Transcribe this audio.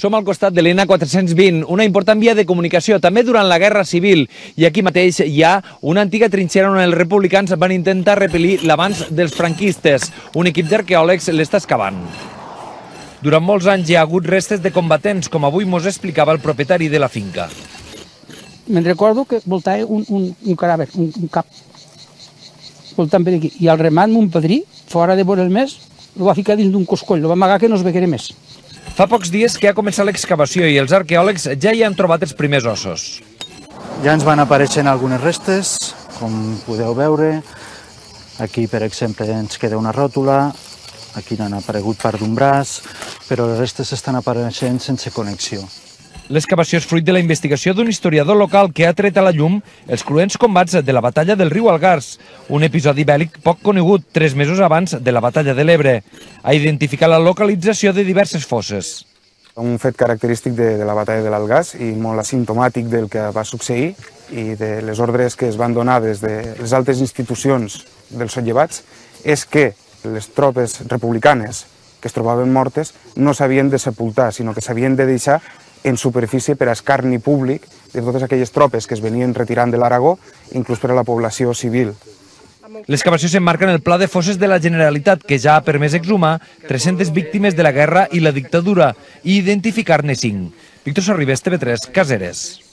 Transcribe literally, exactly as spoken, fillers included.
Som al costat de l'E N quatre-cents vint, una important via de comunicació, també durant la Guerra Civil. I aquí mateix hi ha una antiga trinxera on els republicans van intentar repelir l'avanç dels franquistes. Un equip d'arqueòlegs l'està excavant. Durant molts anys hi ha hagut restes de combatents, com avui mos explicava el propietari de la finca. Me'n recordo que voltava un, un, un cadàver, un, un cap, voltant per aquí. I al remat, mon padrí, fora de veure el mes, el va ficar dins d'un coscoll, el va amagar que no es veguera més. Fa pocs dies que ha començat l'excavació i els arqueòlegs ja hi han trobat els primers ossos. Ja ens van apareixent algunes restes, com podeu veure. Aquí, per exemple, ens queda una ròtula, aquí n'han aparegut part d'un braç, però les restes estan apareixent sense connexió. L'excavació és fruit de la investigació d'un historiador local que ha tret a la llum els cruents combats de la batalla del riu Algars, un episodi bèl·lic poc conegut tres mesos abans de la batalla de l'Ebre. Ha identificat la localització de diverses fosses. Un fet característic de, de la batalla de l'Algars i molt asimptomàtic del que va succeir i de les ordres que es van donar des de les altes institucions dels sollevats és que les tropes republicanes que es trobaven mortes no s'havien de sepultar, sinó que s'havien de deixar en superfície per a escarni públic de totes aquelles tropes que es venien retirant de l'Aragó, inclús per a la població civil. L'excavació s'emmarca en el Pla de Fosses de la Generalitat, que ja ha permès exhumar tres-centes víctimes de la guerra i la dictadura i identificar-ne cinc. Víctor Sorribes, T V tres, Caseres.